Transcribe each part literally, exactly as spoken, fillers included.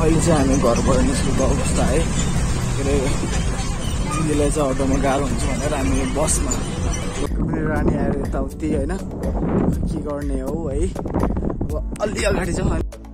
अहिले चाहिँ हामी घरबाट निस्केको अवस्था है। के अरे दिदीलाई चाहिँ अटोमा गाह्रो हुन्छ भनेर हामी बसमा रानी आएर यताउति होइन के गर्ने हो है। अब अलि अगाडि चाहिँ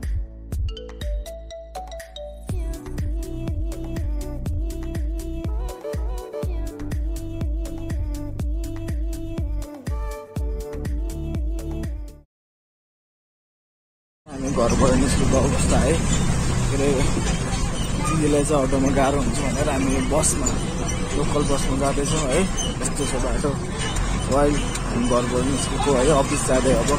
हामी घरबाट निस्केको अवस्था है। के अरे दिदीलाई चाहिँ अटोमा गाह्रो हुन्छ भनेर हामी बसमा लोकल बसमा जाँदैछौँ है। यस्तो छ बाटो। वाइल हामी घरबाट निस्केको है, अफिस जाँदै अब।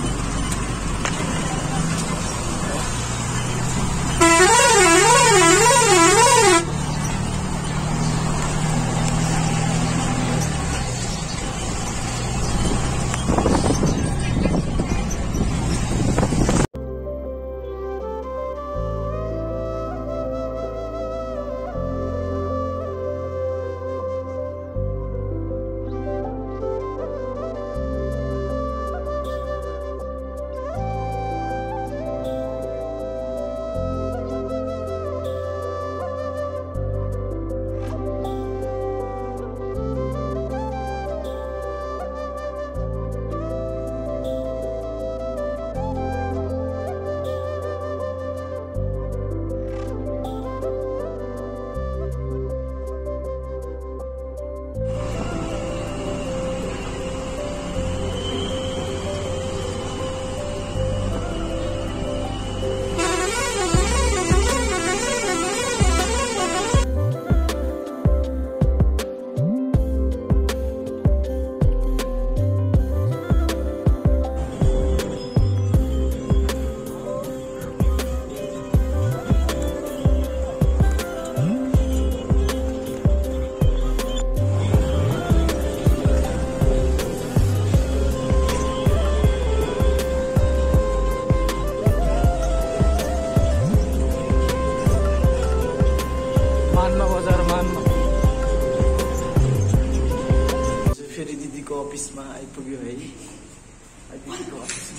फेरि दिदीको अफिसमा आइपुग्यो है। दिदीको अफिसमा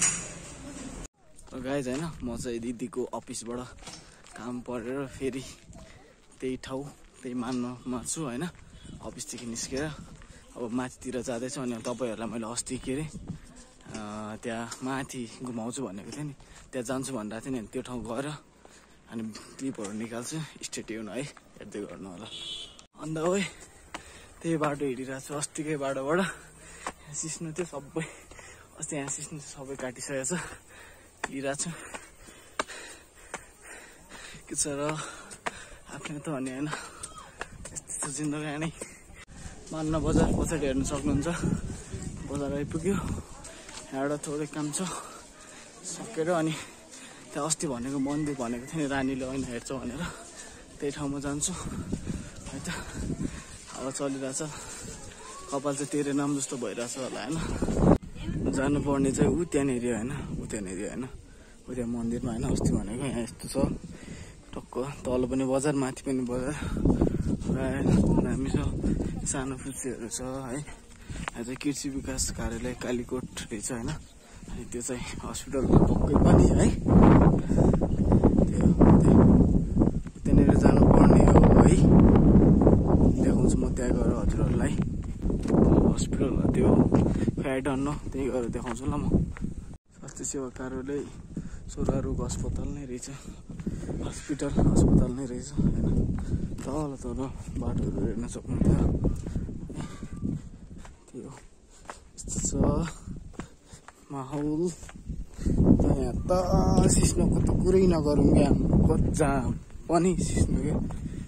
गाइज होइन, म चाहिँ दिदीको अफिसबाट काम परेर फेरि त्यही ठाउँ त्यही मान्नमा छु होइन। अफिसदेखि निस्केर अब माथितिर जाँदैछु। अनि तपाईँहरूलाई मैले अस्ति के अरे त्यहाँ माथि घुमाउँछु भनेको थिएँ नि, त्यहाँ जान्छु भनिरहेको थिएँ नि। त्यो ठाउँ गएर अनि क्लिपहरू निकाल्छु। स्टे ट्युन है, हेर्दै गर्नु होला। अन्त ओइ त्यही बाटो हिँडिरहेको छु, अस्तिकै बाटोबाट। सिस्नु थियो सबै, अस्ति यहाँ सिस्नु सबै काटिसकेको छ। हिँडिरहेको छु के छ र, आफ्नै त भने होइन, यस्तो जिन्दगी नै। मान्न बजार पछाडि हेर्नु सक्नुहुन्छ, बजार आइपुग्यो। यहाँबाट थोरै काम छ सकेर अनि त्यहाँ अस्ति भनेको मन्दिर भनेको थियो नि, रानीले ऐना हेर्छ भनेर, त्यही ठाउँमा जान्छु है त। अब चलिरहेछ, कपाल चाहिँ तेरे नाम जस्तो भइरहेछ होला होइन। जानुपर्ने चाहिँ ऊ त्यहाँनिर होइन, ऊ त्यहाँनिर होइन, ऊ त्यहाँ मन्दिरमा होइन। अस्ति भनेको यहाँ यस्तो छ टक्क, तल पनि बजार माथि पनि बजार, दामी छ। सानो फुच्चीहरू छ है। यहाँ चाहिँ कृषि विकास कार्यालय कालीकोट रहेछ होइन। अनि त्यो चाहिँ हस्पिटल पक्कै पनि है। त्यो त्यहाँनिर जानुपर्ने हो है। देखाउँछु म त्यहाँ गएर हजुरहरूलाई। हस्पिटल त्यो खै आई डोन्ट नो, त्यही गएर देखाउँछु ल म। स्वास्थ्य सेवा कार्यालय सोह्र रोग अस्पताल नै रहेछ, हस्पिटल अस्पताल नै रहेछ होइन। तल तल बाटोहरू हेर्न सक्नुहुन्छ। त्यो यस्तो छ माहौल। यहाँ त सिस्नुको त कुरै नगरौँ क्या, कच्चा पनि सिस्नु क्या।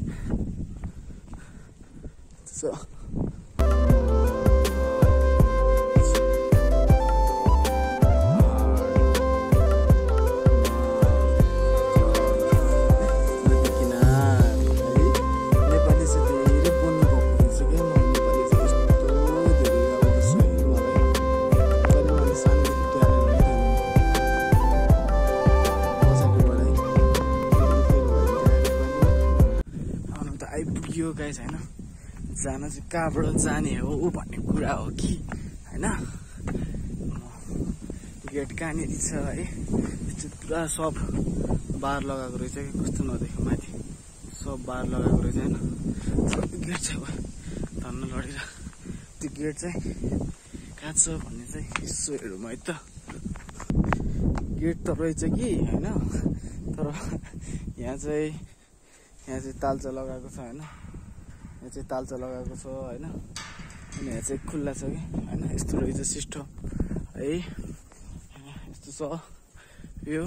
आइपुग्यो गाइस होइन। जान चाहिँ कहाँबाट जाने हो भन्ने कुरा हो कि होइन। गेट कहाँनिर छ है, पुरा सब बार लगाएको रहेछ कि कस्तो नदेख्यो माथि सब बार लगाएको रहेछ होइन गेट चाहिँ धन्न लडेर त्यो गेट चाहिँ कहाँ छ भन्ने चाहिँ यसो हेरौँ है त गेट त रहेछ कि होइन तर यहाँ चाहिँ यहाँ चाहिँ तालचा लगाएको छ होइन यहाँ चाहिँ तालचा लगाएको छ होइन अनि यहाँ चाहिँ खुल्ला छ कि होइन यस्तो रहेछ सिस्टम है यस्तो छ यो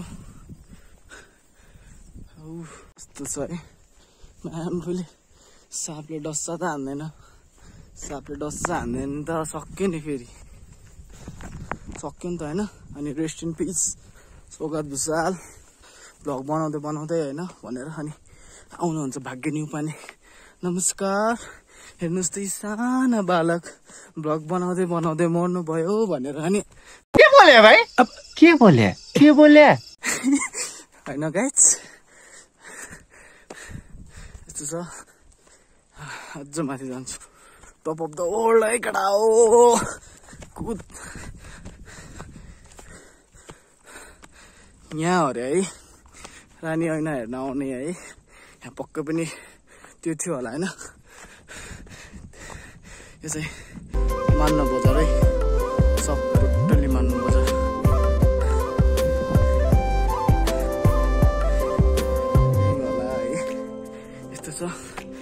यस्तो छ है आफूले सापले डस्सा त हान्दैन सापले डस्सा हान्दैन त सक्यो नि फेरि सक्यो नि त होइन अनि rest in peace Saugat Bhusal vlog बनाउँदै बनाउँदै होइन भनेर अनि आउनुहुन्छ भाग्य न्यु पानी नमस्कार हेर्नुहोस् त साना बालक भ्लग बनाउँदै बनाउँदै मर्नु भयो भनेर अनि के बोले भाइ अब के बोले के बोले होइन गाइस यस्तो छ अझ माथि जान्छु टप अफ द वर्ल्ड है केटा हो कुद यहाँ अरे है रानी ऐना हेर्न आउने है यहाँ पक्कै पनि त्यो थियो होला होइन यो चाहिँ मान्न बजार है सब टोटल्ली मान्न बजार होला है यस्तो छ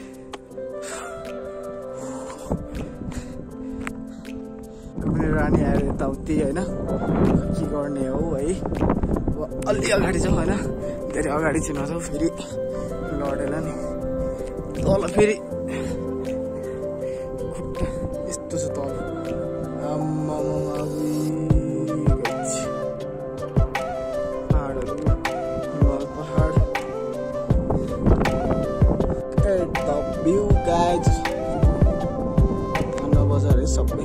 रानी आएर यताउति होइन के गर्ने हो है अलि अगाडि जाऊ होइन धेरै अगाडि चाहिँ नजाऊ फेरि लडेर नि तल फेरि खुट्टा यस्तो छ तल पहाडहरू हिमाल पहाड भ्यू गाइज धन्न बजार है सबै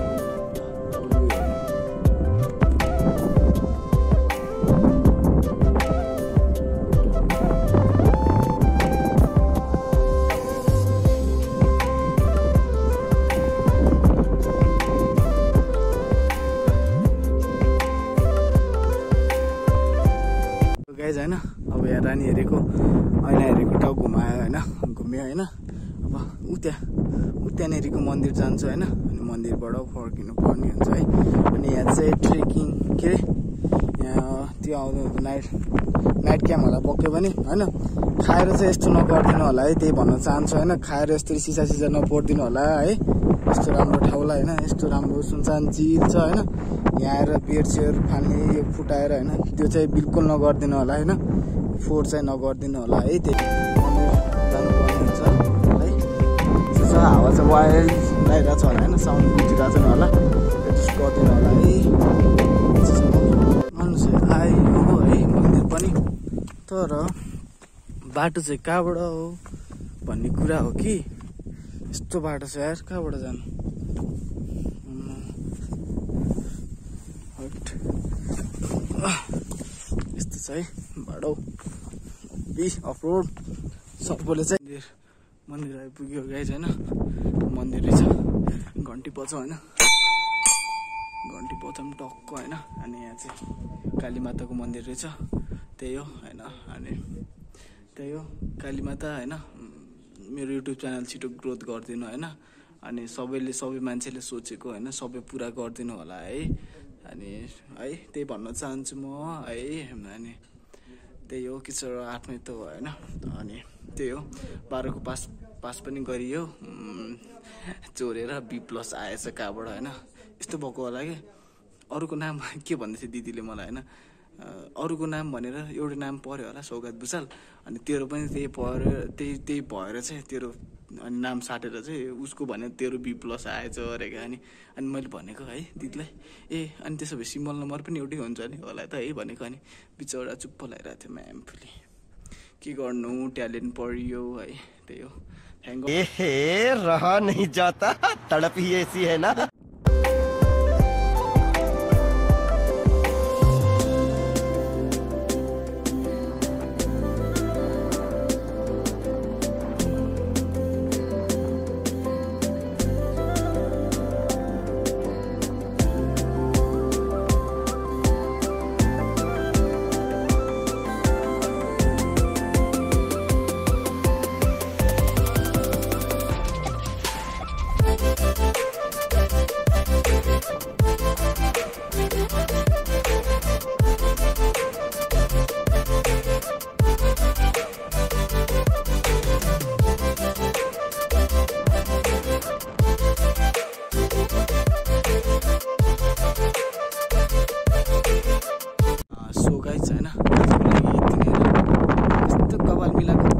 गाइज होइन अब यहाँ रानी हेरेको ऐना हेरेको ठाउँ घुमायो होइन घुम्यो होइन अब उ त्यहाँ उ त्यहाँनिरको मन्दिर जान्छ होइन अनि मन्दिरबाट फर्किनु पर्ने हुन्छ है अनि यहाँ चाहिँ ट्रेकिङ के अरे यहाँ त्यो आउँदो नाइट नाइट क्याम्प होला पक्कै पनि होइन खाएर चाहिँ यस्तो नगरिदिनु होला है त्यही भन्न चाहन्छु होइन खाएर यस्तो सिसा सिसा नपोरिदिनु होला है यस्तो राम्रो ठाउँलाई होइन यस्तो राम्रो सुनसान चिज छ होइन यहाँ आएर बियर चियर फाल्ने यो फुटाएर होइन त्यो चाहिँ बिल्कुल नगरिदिनु होला होइन फोहोर चाहिँ नगरिदिनु होला है त्यही जानुपर्ने हुन्छ है त्यो छ हावा चाहिँ वाइल्ड लगाइरहेको छ होला होइन साउन्ड बुझिरहेको छैन होला एडजस्ट गरिदिनु होला है मान्छे आयो है मन्दिर पनि तर बाटो चाहिँ कहाँबाट हो भन्ने कुरा हो कि यस्तो बाटो छ यार कहाँबाट जानु यस्तो छ है बाटो अफरोड सबैले चाहिँ मन्दिर मन्दिर आइपुग्यो गाइज होइन मन्दिर रहेछ घन्टी पछि होइन घन्टी पछि पनि टक्क होइन अनि यहाँ चाहिँ कालीमाताको मन्दिर रहेछ त्यही हो होइन अनि त्यही हो कालीमाता होइन मेरो युट्युब च्यानल छिटो ग्रोथ गरिदिनु होइन अनि सबैले सबै मान्छेले सोचेको होइन सबै पुरा गरिदिनु होला है अनि है त्यही भन्न चाहन्छु म है अनि त्यही हो किशोर आफ्नै त हो होइन अनि त्यही हो बाह्रको पास पास पनि गरियो चोरेर बी प्लस आएछ कहाँबाट होइन यस्तो भएको होला कि अरूको नाम के भन्दै थियो दिदीले मलाई होइन अरूको नाम भनेर एउटै नाम पर्यो होला सौगात भुसाल अनि तेरो पनि त्यही पऱ्यो त्यही त्यही भएर चाहिँ तेरो अनि नाम साटेर चाहिँ उसको भने तेरो बी प्लस आएछ अरेको अनि अनि मैले भनेको है दिदीलाई ए अनि त्यसो भए सिमल नम्बर पनि एउटै हुन्छ नि होला त है भनेको अनि बिचरा चुप्प लगाइरहेको थियो म्यामफुली के गर्नु ट्यालेन्ट पढियो है त्यही हो थ्याङ्क ए रह नहीं जाता तड़प ही ऐसी है ना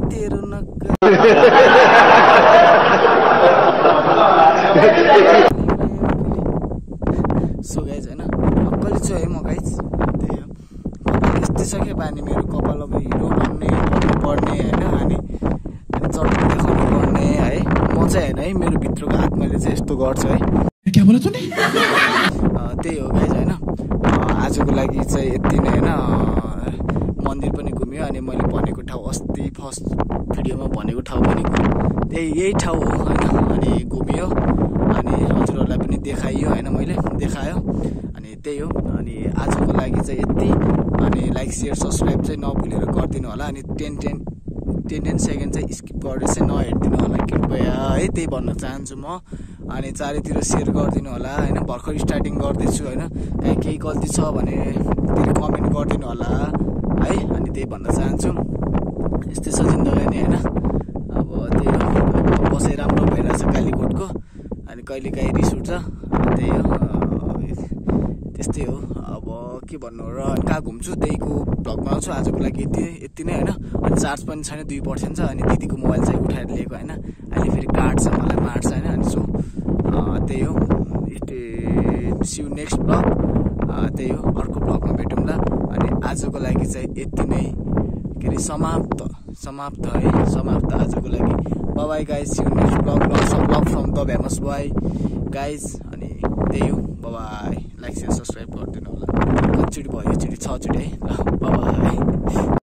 तेरो नक्का सो गाइज होइन अक्कली छु है म गाइज त्यही हो कपाल यस्तै छ क्या बानी मेरो कपाल अब हिरो बन्ने पर्ने होइन अनि अनि चटक देखाउनु पर्ने है म चाहिँ होइन है मेरो भित्रको आत्माले चाहिँ यस्तो गर्छ है क्या बोला तूने? त्यही हो गाइज होइन आजको लागि चाहिँ यति नै होइन मन्दिर पनि घुम्यो अनि मैले भनेको ठाउँ अस्ति फर्स्ट भिडियोमा भनेको ठाउँ पनि त्यही यही ठाउँ हो होइन अनि घुम्यो अनि हजुरहरूलाई पनि देखाइयो होइन मैले देखायो अनि त्यही हो अनि आजको लागि चाहिँ यति अनि लाइक सेयर सब्सक्राइब चाहिँ नभुलेर गरिदिनु होला अनि ten ten ten ten second चाहिँ स्किप गरेर चाहिँ नहेरिदिनु होला कृपया है त्यही भन्न चाहन्छु म अनि चारैतिर सेयर गरिदिनु होला होइन भर्खर स्टार्टिङ गर्दैछु होइन कहीँ केही गल्ती छ भने फेरि कमेन्ट गरिदिनु होला है अनि त्यही भन्न चाहन्छु यस्तै छ जिन्दगी नै होइन अब त्यही हो बसाइ राम्रो भइरहेछ कालीकोटको अनि कहिले काहीँ रिस उठ्छ त्यही हो त्यस्तै हो अब के भन्नु र कहाँ घुम्छु त्यहीको भ्लग बनाउँछु आजको लागि यति यति नै होइन अनि चार्ज पनि छैन दुई पर्सेन्ट छ अनि दिदीको मोबाइल चाहिँ उठाएर लिएको होइन अहिले फेरि काट्छ मलाई मार्छ होइन अनि सो त्यही हो सिउ नेक्स्ट ब्लग त्यही हो अर्को ब्लगमा भेटौँला अनि आजको लागि चाहिँ यति नै के अरे समाप्त समाप्त है समाप्त आजको लागि bye guys see you next blog lots of love from the famous boy guys अनि त्यही हो बाई लाइक सेयर सब्सक्राइब गरिदिनु होला कतिचोटि भयो एकचोटि छचोटि है ल बाई